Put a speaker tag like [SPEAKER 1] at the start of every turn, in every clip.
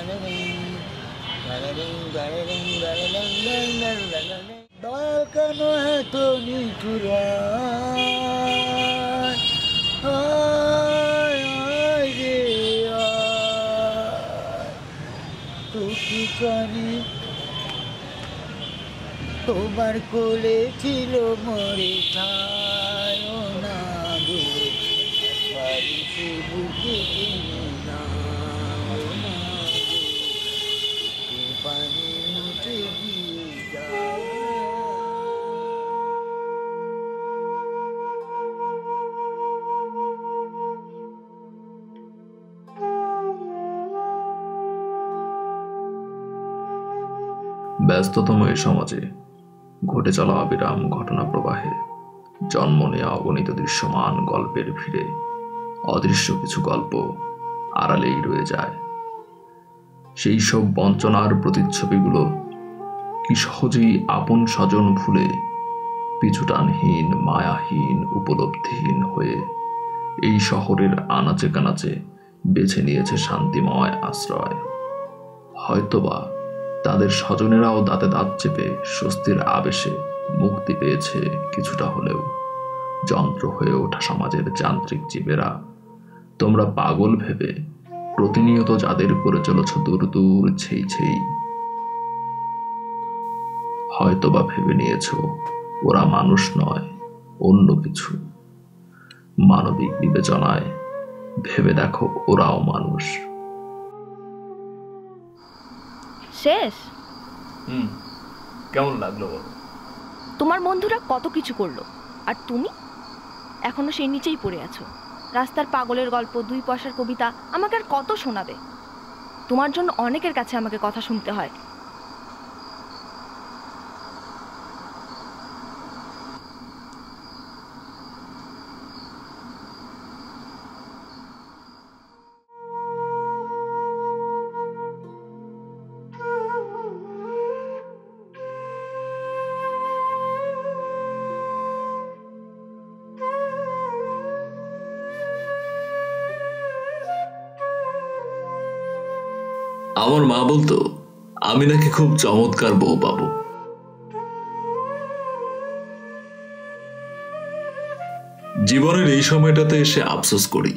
[SPEAKER 1] দয়াল কেন এত নিঠুর রে টুকি কানি তোমার কোলে ছিল মরে ঠায় না গো বাড়িতে বুকে কিনে না পানি মুটে দিয়ে যাও।
[SPEAKER 2] ব্যস্ততম এই সমাজে ঘটে চলা অবিরাম ঘটনা প্রবাহে জন্ম নেয়া অগণিত দৃশ্যমান গল্পের ভিড়ে অদৃশ্য কিছু গল্প আড়ালেই রয়ে যায়। সেই সব বঞ্চনার প্রতিচ্ছবিগুলো কি সহজেই আপন স্বজন ভুলে পিছুটানহীন মায়াহীন উপলব্ধিহীন হয়ে এই শহরের আনাচে কানাচে বেছে নিয়েছে শান্তিময় আশ্রয়। হয়তোবা তাদের স্বজনেরাও দাঁতে দাঁত চেপে স্বস্তির আবেশে মুক্তি পেয়েছে কিছুটা হলেও। যন্ত্র হয়ে ওঠা সমাজের যান্ত্রিক জীবেরা তোমরা পাগল ভেবে প্রতিনিয়ত যাদের করে চলেছ দূর দূর ছেই ছেই, হয়তোবা ভেবে নিয়েছ ওরা মানুষ নয় অন্য কিছু। মানবিক বিবেচনায় ভেবে দেখো ওরাও মানুষ।
[SPEAKER 3] শেষ?
[SPEAKER 2] কেমন লাগলো বলো?
[SPEAKER 3] তোমার বন্ধুরা কত কিছু করলো আর তুমি এখনো সেই নিচেই পড়ে আছো। রাস্তার পাগলের গল্প, 2 পয়সার কবিতা আমাকে আর কত শোনাবে? তোমার জন্য অনেকের কাছে আমাকে কথা শুনতে হয়।
[SPEAKER 2] আমার মা বলতো আমি নাকি খুব চমৎকার বউ পাবো। জীবনের এই সময়টাতে এসে আফসোস করি,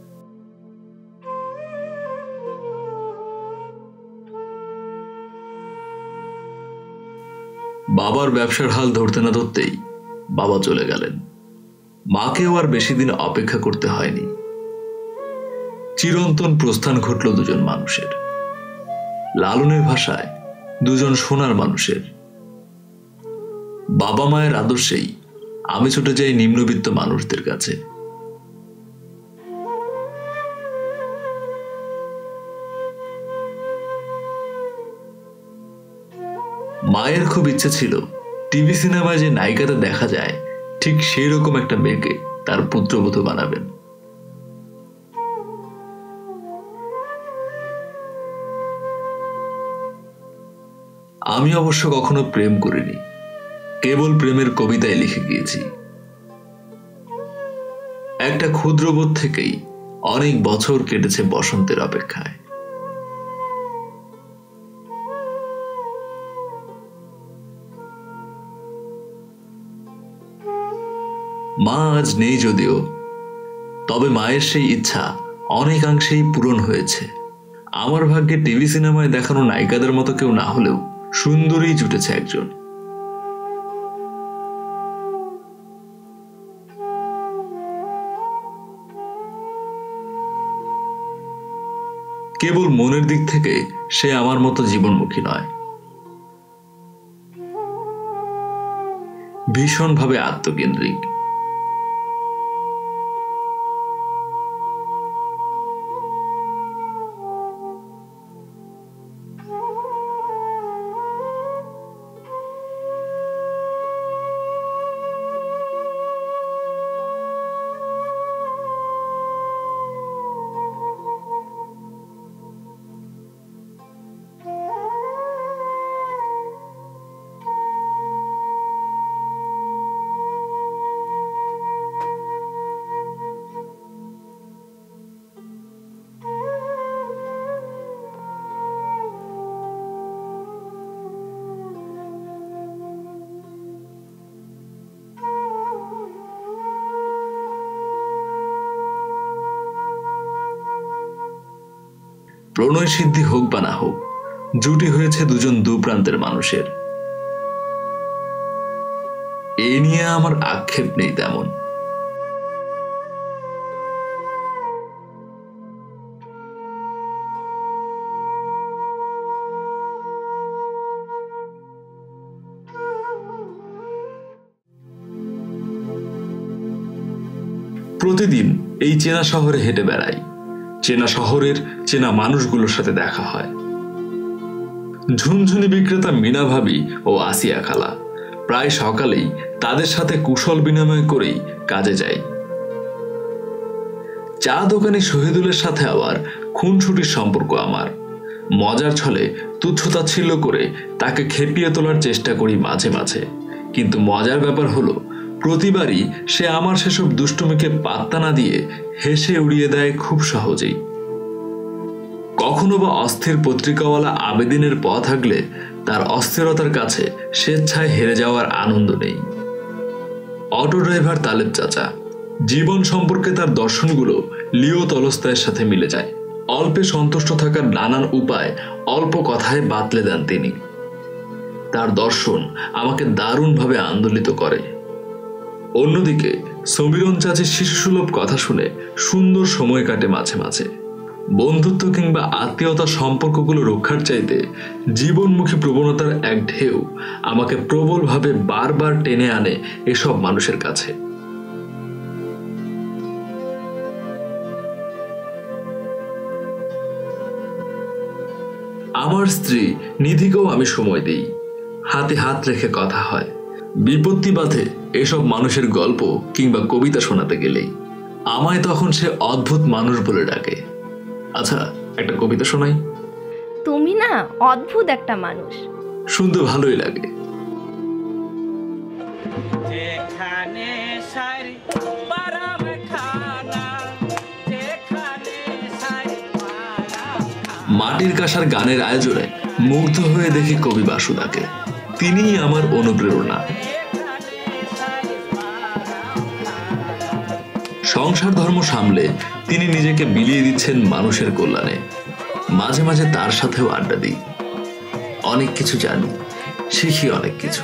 [SPEAKER 2] বাবার ব্যবসার হাল ধরতে না ধরতেই বাবা চলে গেলেন। মাকেও আর বেশি দিন অপেক্ষা করতে হয়নি। চিরন্তন প্রস্থান ঘটল দুজন মানুষের, লালনের ভাষায় দুজন সোনার মানুষের। বাবা মায়ের আদর্শেই আমি ছুটে যাই নিম্নবিত্ত মানুষদের কাছে। মায়ের খুব ইচ্ছে ছিল টিভি সিনেমায় যে নায়িকাতে দেখা যায় ঠিক সেই রকম একটা মেয়েকে তার পুত্রবধূ বানাবেন। আমি অবশ্য কখনো প্রেম করিনি, কেবল প্রেমের কবিতায় লিখে গিয়েছি। একটা ক্ষুদ্রবোধ থেকেই অনেক বছর কেটেছে বসন্তের অপেক্ষায়। মা আজ নেই যদিও, তবে মায়ের সেই ইচ্ছা অনেকাংশেই পূরণ হয়েছে। আমার ভাগ্যে টিভি সিনেমায় দেখানো নায়িকাদের মতো কেউ না হলেও সুন্দরী জুটেছে একজন। কেবল মনের দিক থেকে সে আমার মতো জীবনমুখী নয়, ভীষণভাবে আত্মকেন্দ্রিক। প্রণয় সিদ্ধি হোক বা না হোক, জুটি হয়েছে দুজন দু প্রান্তের মানুষের। এ নিয়ে আমার আক্ষেপ নেই তেমন। প্রতিদিন এই চেনা শহরে হেঁটে বেড়াই, চেনা শহরের চেনা মানুষগুলোর সাথে দেখা হয়। ঝুনঝুনি বিক্রেতা মিনা ভাবি ও আসিয়া খালা প্রায় সকালেই তাদের সাথে কুশল বিনিময় করেই কাজে যাই। চা দোকানি শহীদুলের সাথে আবার খুনসুটির সম্পর্ক আমার। মজার ছলে তুচ্ছতাচ্ছিল্য করে তাকে খেপিয়ে তোলার চেষ্টা করি মাঝে মাঝে, কিন্তু মজার ব্যাপার হলো প্রতিবারই সে আমার সেসব দুষ্টুমিকে পাত্তা না দিয়ে হেসে উড়িয়ে দেয় খুব সহজেই। কখনো বা অস্থির পত্রিকাওয়ালা আবেদিনের পথ থাকলে তার অস্থিরতার কাছে স্বেচ্ছায় হেরে যাওয়ার আনন্দ নেই। অটো ড্রাইভার তালেব চাচা, জীবন সম্পর্কে তার দর্শনগুলো লিও তলস্তায়ের সাথে মিলে যায়। অল্পে সন্তুষ্ট থাকার নানান উপায় অল্প কথায় বাতলে দেন তিনি। তার দর্শন আমাকে দারুণভাবে আন্দোলিত করে। অন্যদিকে সমীরণ চাচির শিশুসুলভ কথা শুনে সুন্দর সময় কাটে মাঝে মাঝে। বন্ধুত্ব কিংবা আত্মীয়তার সম্পর্কগুলো রক্ষার চাইতে জীবনমুখী প্রবণতার এক ঢেউ আমাকে প্রবলভাবে বারবার টেনে আনে এসব মানুষের কাছে। আমার স্ত্রী নিধিকেও আমি সময় দিই, হাতে হাত রেখে কথা হয়। বিপত্তি বাধে এসব মানুষের গল্প কিংবা কবিতা শোনাতে গেলেই আমায় তখন সে অদ্ভুত মানুষ বলে ডাকে। আচ্ছা, একটা কবিতা শোনাই।
[SPEAKER 3] তুমি না অদ্ভুত একটা মানুষ।
[SPEAKER 2] শুনতে ভালোই লাগে। মাটির কাঁসার গানের আয়োজনে মুগ্ধ হয়ে দেখি কবি বাসুদাকে। তিনিই আমার অনুপ্রেরণা। সংসার ধর্ম সামলে তিনি নিজেকে বিলিয়ে দিচ্ছেন মানুষের কল্যাণে। মাঝে মাঝে তার সাথেও আড্ডা দিই। অনেক কিছু জানি, শিখি অনেক কিছু।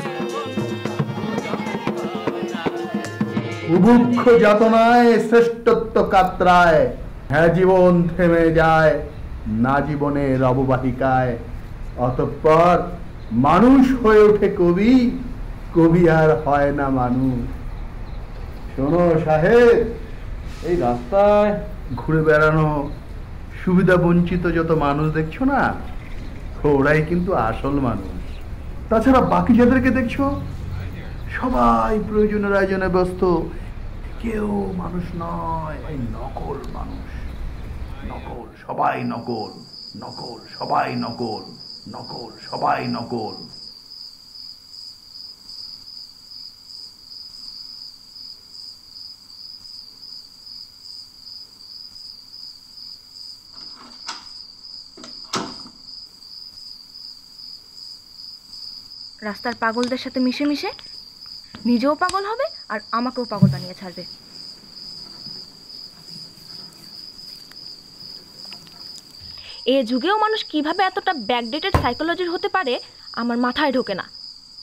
[SPEAKER 1] বুভুক্ষ যাতনায় শ্রেষ্ঠত্ব কাতরায়, হ্যাঁ জীবন থেমে যায় না জীবনের অববাহিকায়। অতঃপর মানুষ হয়ে ওঠে কবি, কবি আর হয় না মানুষ। শোনো সাহেব, এই রাস্তায় ঘুরে বেড়ানো সুবিধা বঞ্চিত যত মানুষ দেখছো না, ওরাই কিন্তু আসল মানুষ। তাছাড়া বাকি যাদেরকে দেখছো সবাই প্রয়োজনের আয়োজনে ব্যস্ত, কেউ মানুষ নয়, এই নকল মানুষ। নকল, সবাই নকল, নকল, সবাই নকল, নকল, সবাই নকল।
[SPEAKER 3] রাস্তার পাগলদের সাথে মিশে মিশে নিজেও পাগল হবে আর আমাকেও পাগল বানিয়ে ছাড়বে। এ যুগেও মানুষ কিভাবে এতটা ব্যাকডেটেড সাইকোলজির হতে পারে আমার মাথায় ঢোকে না।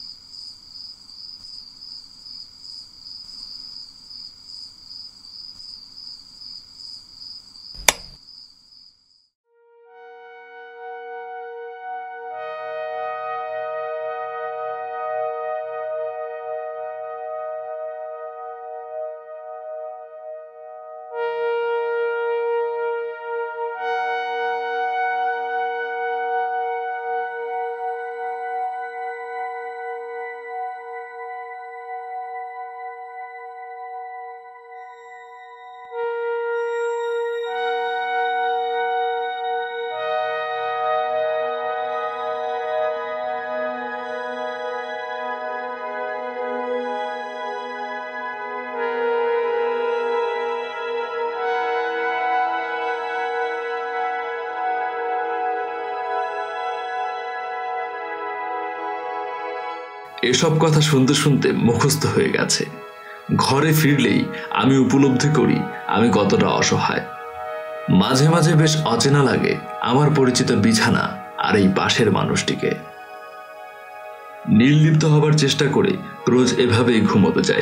[SPEAKER 2] এসব কথা শুনতে শুনতে মুখস্থ হয়ে গেছে। ঘরে ফিরলেই আমি উপলব্ধি করি আমি কতটা অসহায়। মাঝে মাঝে বেশ অচেনা লাগে আমার পরিচিত বিছানা আর এই পাশের মানুষটিকে। নির্লিপ্ত হবার চেষ্টা করে রোজ এভাবেই ঘুমোতে যাই।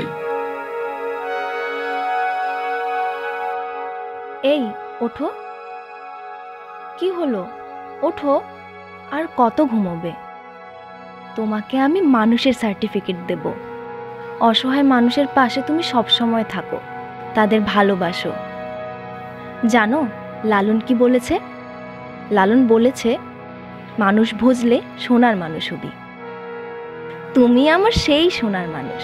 [SPEAKER 3] এই ওঠো, কি হলো? ওঠো, আর কত ঘুমোবে? তোমাকে আমি মানুষের সার্টিফিকেট দেব। অসহায় মানুষের পাশে তুমি সব সময় থাকো, তাদের ভালোবাসো। জানো লালন কি বলেছে? লালন বলেছে, মানুষ বুঝলে সোনার মানুষ হবি। তুমি আমার সেই সোনার মানুষ।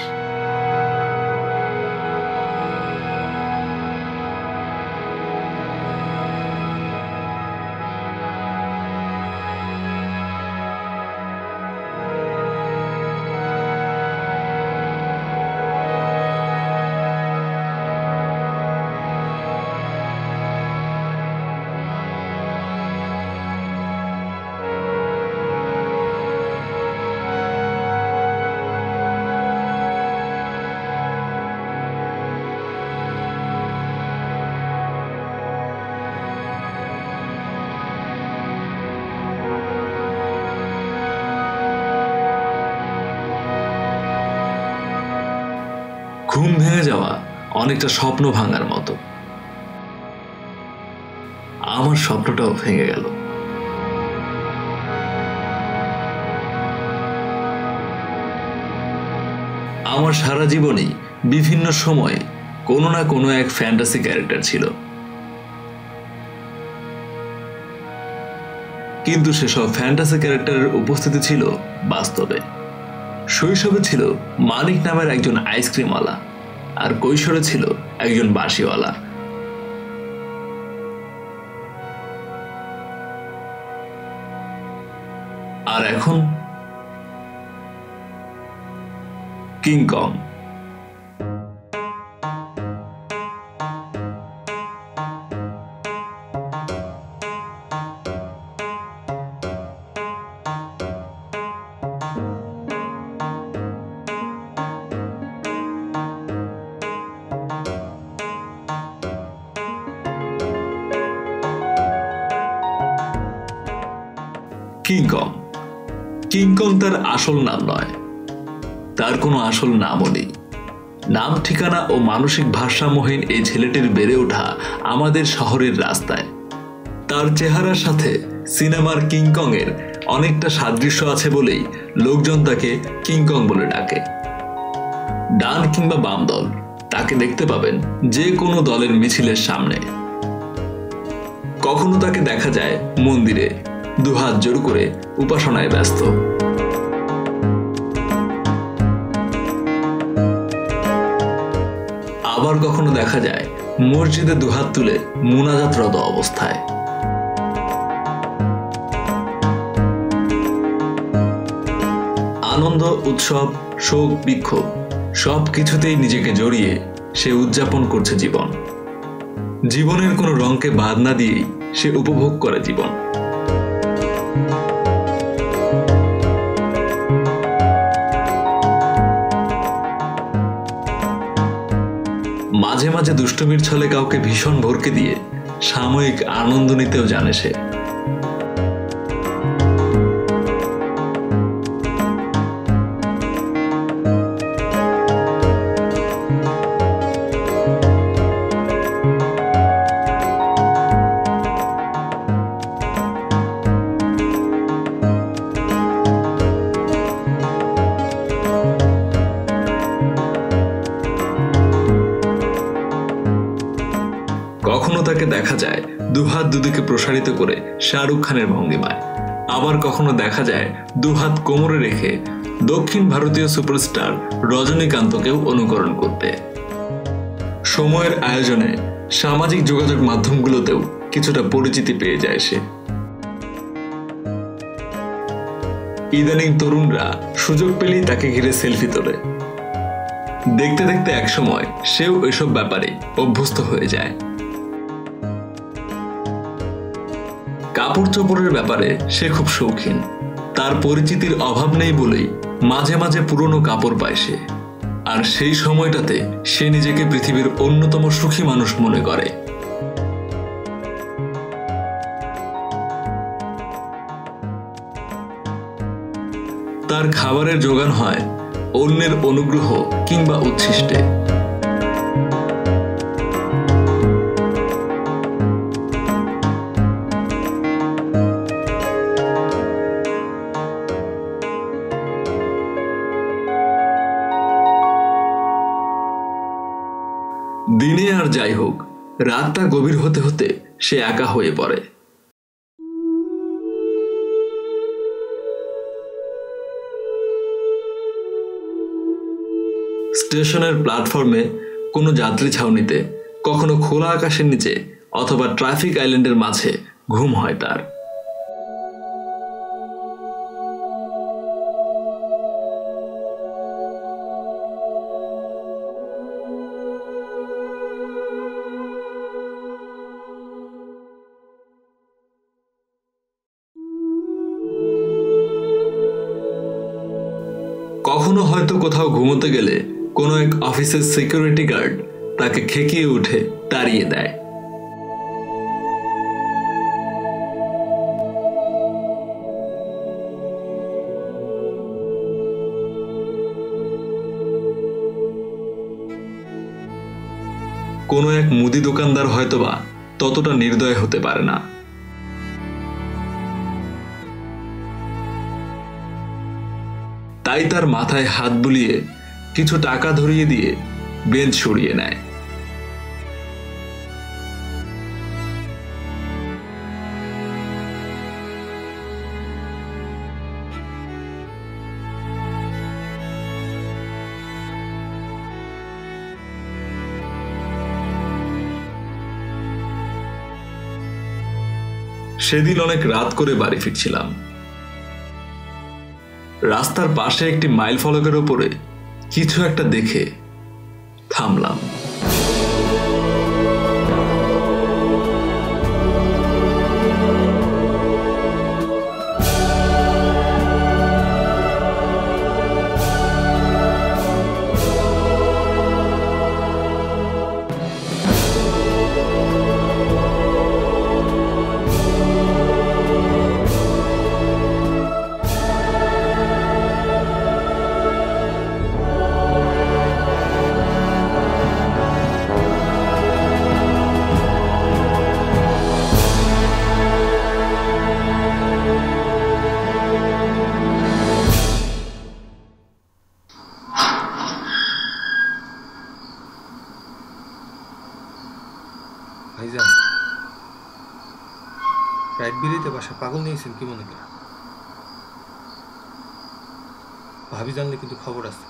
[SPEAKER 2] ঘুম ভেঙে যাওয়া অনেকটা স্বপ্ন ভাঙার মতো। আমার স্বপ্নটাও ভেঙে গেল। আমার সারা জীবনেই বিভিন্ন সময়ে কোনো না কোনো এক ফ্যান্টাসি ক্যারেক্টার ছিল, কিন্তু সেসব ফ্যান্টাসি ক্যারেক্টারের উপস্থিতি ছিল বাস্তবে। শৈশবে ছিল মানিক নামের একজন আইসক্রিমওয়ালা, আর কৈশোরে ছিল একজন বাঁশিওয়ালা। আর এখন কিংকং। কিংকং। কিংকং তার আসল নাম নয়, তার কোনো আসল নামও নেই। নাম ঠিকানা ও মানসিক ভারসাম্যহীন এই ছেলেটির বেড়ে ওঠা আমাদের শহরের রাস্তায়। তার চেহারার সাথে সিনেমার কিংকং এর অনেকটা সাদৃশ্য আছে বলেই লোকজন তাকে কিংকং বলে ডাকে। ডান কিংবা বাম দল তাকে দেখতে পাবেন যে কোনো দলের মিছিলের সামনে। কখনো তাকে দেখা যায় মন্দিরে দুহাত জোর করে উপাসনায় ব্যস্ত। আবার কখনো দেখা যায় মসজিদে দুহাত তুলে মুনাজাতরত অবস্থায়। আনন্দ, উৎসব, শোক, বিক্ষোভ সব কিছুতেই নিজেকে জড়িয়ে সে উদযাপন করছে জীবন। জীবনের কোনো রঙকে বাদ না দিয়েই সে উপভোগ করে জীবন। মাঝে মাঝে দুষ্টুমির ছলে কাউকে ভীষণ ভরকে দিয়ে সাময়িক আনন্দ নিতেও জানে সে। কখনো তাকে দেখা যায় দুহাত দুদিকে প্রসারিত করে শাহরুখ খানের ভঙ্গিমায়, আবার কখনো দেখা যায় দুহাত কোমরে রেখে দক্ষিণ ভারতীয় সুপারস্টার রজনীকান্তকেও অনুকরণ করতে। সময়ের আয়োজনে সামাজিক যোগাযোগ মাধ্যমগুলোতেও কিছুটা পরিচিতি পেয়ে যায় সে। ইদানিং তরুণরা সুযোগ পেলেই তাকে ঘিরে সেলফি তোলে। দেখতে দেখতে একসময় সেও এসব ব্যাপারে অভ্যস্ত হয়ে যায়। কাপড় চোপড়ের ব্যাপারে সে খুব শৌখিন। তার পরিচিতির অভাব নেই বলেই মাঝে মাঝে পুরনো কাপড় পায় সে, আর সেই সময়টাতে সে নিজেকে পৃথিবীর অন্যতম সুখী মানুষ মনে করে। তার খাবারের যোগান হয় অন্যের অনুগ্রহ কিংবা উচ্ছিষ্টে। দিনে আর যাই হোক, রাতটা গভীর হতে হতে সে একা হয়ে পড়ে। স্টেশনের প্ল্যাটফর্মে, কোনো যাত্রী ছাউনিতে, কখনো খোলা আকাশের নিচে অথবা ট্রাফিক আইল্যান্ডের মাঝে ঘুম হয় তার। কখনো হয়তো কোথাও ঘুমোতে গেলে কোনো এক অফিসের সিকিউরিটি গার্ড তাকে খেকিয়ে উঠে তাড়িয়ে দেয়। কোনো এক মুদি দোকানদার হয়তোবা ততটা নির্দয় হতে পারে না। তাই তার মাথায় হাত বুলিয়ে কিছু টাকা ধরিয়ে দিয়ে বেঞ্চ সরিয়ে নেয়। সেদিন অনেক রাত করে বাড়ি ফিরছিলাম। রাস্তার পাশে একটি মাইল ফলকের উপরে কিছু একটা দেখে থামলাম।
[SPEAKER 4] ভাইজান, রাইট বিলিতে বাসা পাগল নিয়েছেন কি মনে করে? ভাবি জানলে কিন্তু খবর আছে।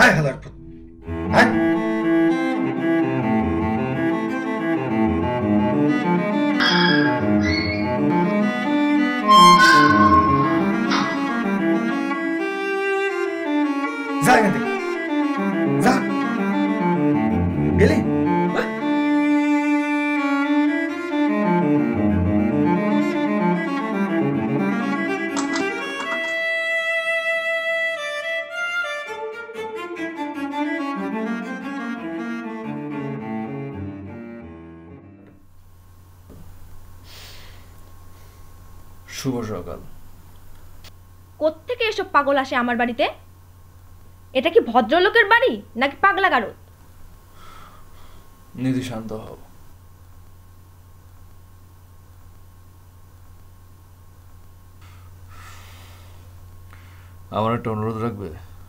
[SPEAKER 4] আয় হালার পুত, আয়। যা এখান থেকে, যা। গেলি?
[SPEAKER 2] শুভ সকাল।
[SPEAKER 3] কোত্থেকে এসব পাগল আসে আমার বাড়িতে? এটা কি ভদ্রলোকের বাড়ি নাকি পাগলা গারদ?
[SPEAKER 2] নিধি, শান্ত হও। আমার একটা অনুরোধ রাখবে?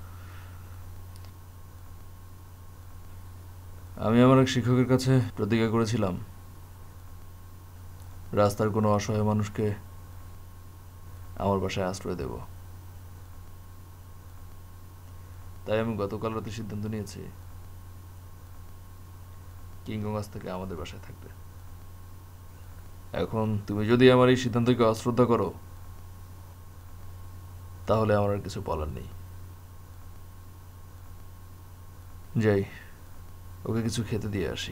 [SPEAKER 2] আমি আমার এক শিক্ষকের কাছে প্রতিজ্ঞা করেছিলাম রাস্তার কোনো অসহায় মানুষকে আমার বাসায় আশ্রয় দেব। তাই আমি গতকাল রাতে সিদ্ধান্ত নিয়েছি কিংকং আজ থেকে আমাদের বাসায় থাকবে। এখন তুমি যদি আমার এই সিদ্ধান্তকে অশ্রদ্ধা করো তাহলে আমার আর কিছু বলার নেই। যাই, ওকে কিছু খেতে দিয়ে আসি।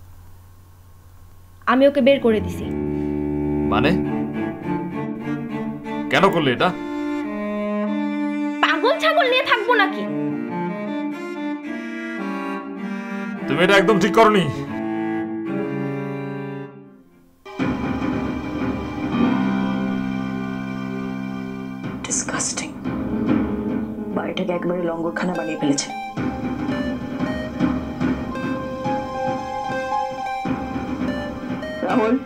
[SPEAKER 3] আমি ওকে বের করে দিছি।
[SPEAKER 2] মানে কেন করলে এটা?
[SPEAKER 3] পাগল ছাগল নিয়ে থাকবো নাকি?
[SPEAKER 2] তুমি এটা একদম ঠিক করনি।
[SPEAKER 5] ডিসকাস্টিং। বাড়িটাকে একবারে লঙ্গরখানা বানিয়ে ফেলেছে। রাহুল।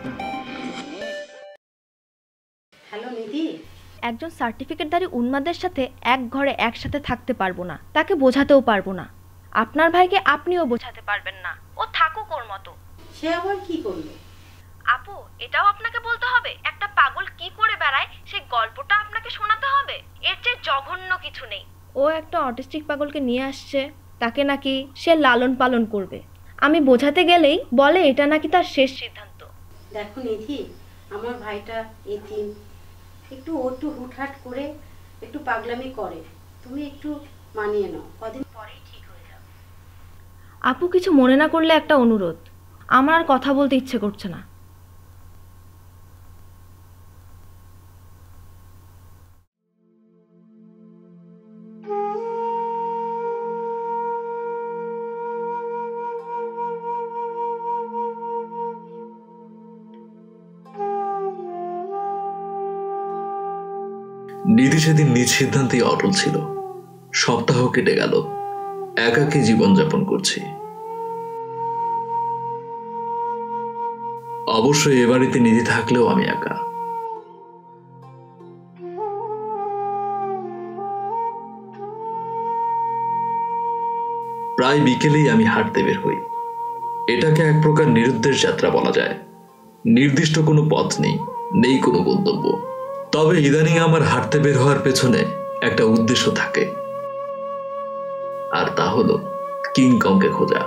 [SPEAKER 6] হ্যালো নিধি।
[SPEAKER 3] একজন সার্টিফিকেটধারী উন্মাদের সাথে এক ঘরে একসাথে থাকতে পারবো না, তাকে বোঝাতেও পারবো না। আপনার ভাইকে আপনিও বোঝাতে পারবেন না, ও থাকুক ওর মতো।
[SPEAKER 6] সে আবার কি করলো?
[SPEAKER 3] আপু, এটাও আপনাকে বলতে হবে? একটা পাগল কি করে বেড়ায় সেই গল্পটা আপনাকে শোনাতে হবে? এর চেয়ে জঘন্য কিছু নেই। ও একটা অটিস্টিক পাগলকে নিয়ে আসছে, তাকে নাকি সে লালন পালন করবে। আমি বোঝাতে গেলেই বলে এটা নাকি তার শেষ সিদ্ধান্ত।
[SPEAKER 6] দেখো নিধি, আমার ভাইটা এতিম, একটু হুটহাট করে একটু পাগলামি করে, তুমি একটু মানিয়ে নাও, কদিন পরেই ঠিক হয়ে যাবে।
[SPEAKER 3] আপু, কিছু মনে না করলে একটা অনুরোধ। আমার আর কথা বলতে ইচ্ছে করছে না।
[SPEAKER 2] নিধি সেদিন নিজ সিদ্ধান্তেই অটল ছিল। সপ্তাহ কেটে গেল, একাকী জীবনযাপন করছি। অবশ্যই এ বাড়িতে নিধি থাকলেও আমি একা। প্রায় বিকেলেই আমি হাঁটতে বের হই। এটাকে এক প্রকার নিরুদ্দেশ যাত্রা বলা যায়। নির্দিষ্ট কোনো পথ নেই, নেই কোনো গন্তব্য। তবে ইদানিং আমার হাঁটতে বের হওয়ার পেছনে একটা উদ্দেশ্য থাকে, আর তা হলো কিংকংকে খোঁজা।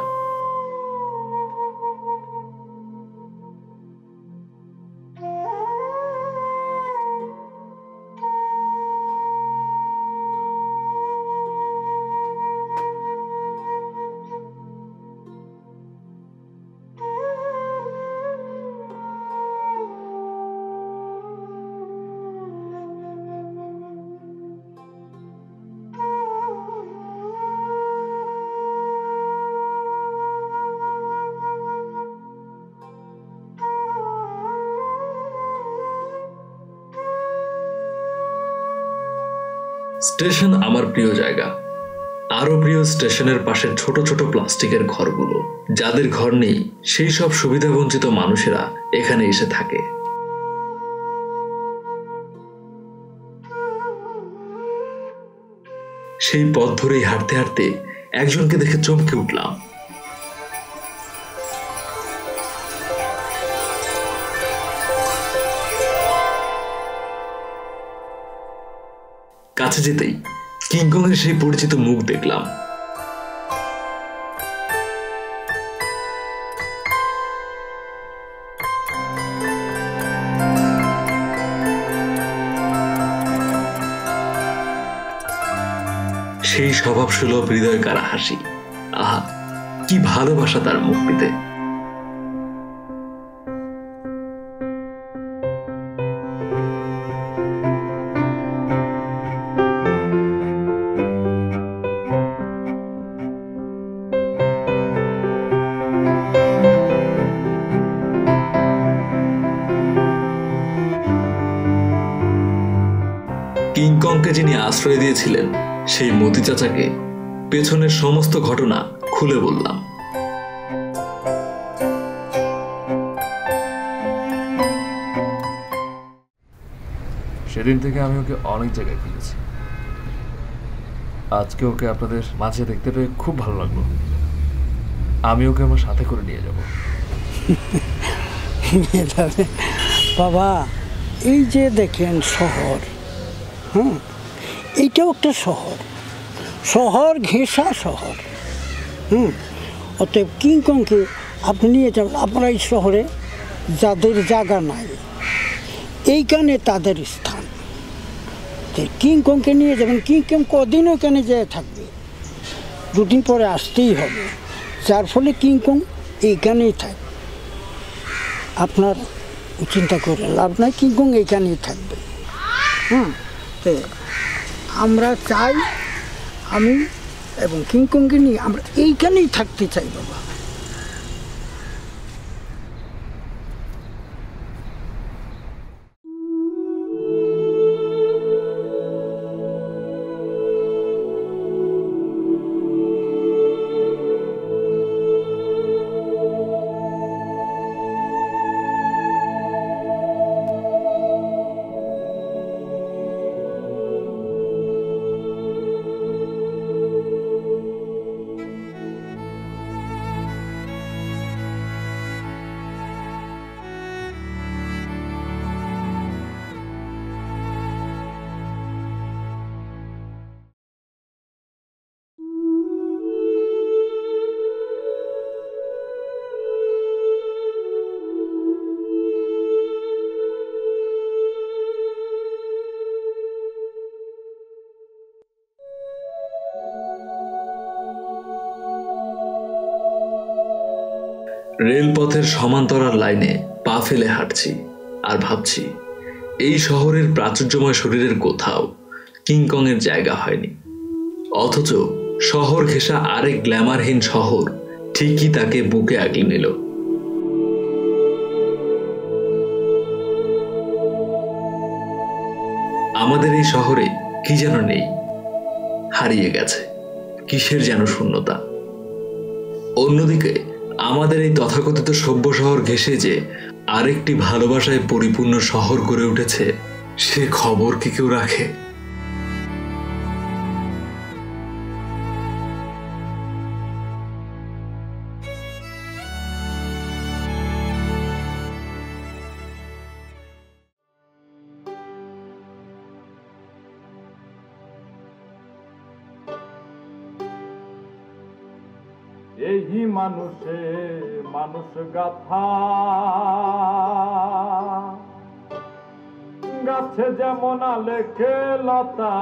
[SPEAKER 2] স্টেশন আমার প্রিয় জায়গা। আরো প্রিয় স্টেশনের পাশের ছোট ছোট প্লাস্টিকের ঘরগুলো। যাদের ঘর নেই সেই সব সুবিধাবঞ্চিত মানুষেরা এখানে এসে থাকে। সেই পথ ধরেই হাঁটতে হাঁটতে একজনকে দেখে চমকে উঠলাম। কাছে যেতেই কিংকং এর সেই পরিচিত মুখ দেখলাম। স্বভাবসুলভ হৃদয় কারা হাসি, আহা কি ভালোবাসা তার মুখটিতে। কিংকংকে যিনি আশ্রয় দিয়েছিলেন সেই মতি চাচাকে পেছনের সমস্ত ঘটনা খুলে বললাম।
[SPEAKER 7] সেদিন থেকে আমি ওকে অনেক জায়গায় খুঁজেছি। আজকে ওকে আপনাদের মাঝে দেখতে পেয়ে খুব ভালো লাগলো। আমি ওকে আমার সাথে করে নিয়ে যাব।
[SPEAKER 8] বাবা, এই যে দেখেন শহর, এইটাও একটা শহর, শহর ঘেঁষা শহর। অতএব কিংকংকে আপনি নিয়ে যাবেন। আপনার এই শহরে যাদের জায়গা নাই, এইখানে তাদের স্থান। কিংকংকে নিয়ে যাবেন। কিংকং কদিন ওখানে যেয়ে থাকবে, দুদিন পরে আসতেই হবে, যার ফলে কিংকং এইখানেই থাকবে। আপনার চিন্তা করে লাভ নাই, কিংকং এইখানেই থাকবে। আমরা চাই, আমি এবং কিংকংকে নিয়ে আমরা এইখানেই থাকতে চাই বাবা।
[SPEAKER 2] রেলপথের সমান্তরাল লাইনে পা ফেলে হাঁটছি আর ভাবছি, এই শহরের প্রাচুর্যময় শরীরের কোথাও কিংকং এর জায়গা হয়নি। অথচ শহর ঘেঁষা আরেক গ্ল্যামারহীন শহর ঠিকই তাকে বুকে আগলে নিল। আমাদের এই শহরে কি যেন নেই, হারিয়ে গেছে, কিসের যেন শূন্যতা। অন্যদিকে আমাদের এই তথাকথিত সভ্য শহর ঘেঁষে যে আরেকটি ভালোবাসায় পরিপূর্ণ শহর গড়ে উঠেছে, সে খবর কি কেউ রাখে?
[SPEAKER 9] এই মানুষে মানুষ গাথা, গাছে যেমন লেখে লতা,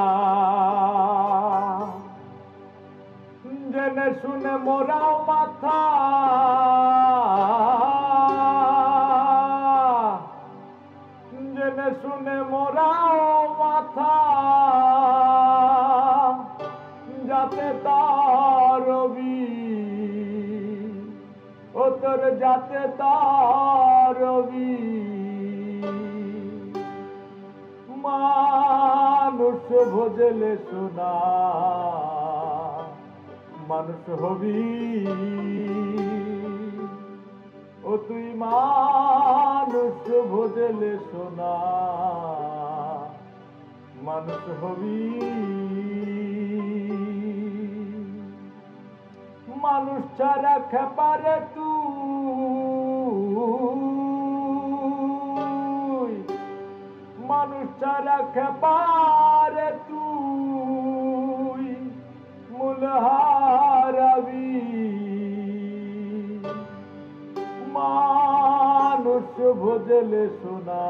[SPEAKER 9] জেনে শুনে মোরাও মাথা, জেনে শুনে মোরাও মাথা, যাতে তার ও তোর যাতে তার মানুষ ভোজলে সোনা, মানুষ হবি ও তুই মানুষ ভোজলে সোনা, মানুষ হবি। মানুষ ছাড়া খেপারে তুই, মানুষ ছাড়া খেপারে তুই মূল হারাবি। মানুষ ভোজলে সোনা,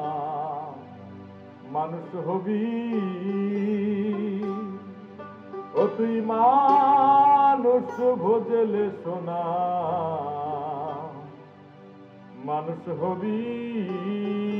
[SPEAKER 9] মানুষ হবি ও তুই মানুষ ভোজলে সোনা, মানুষ হবি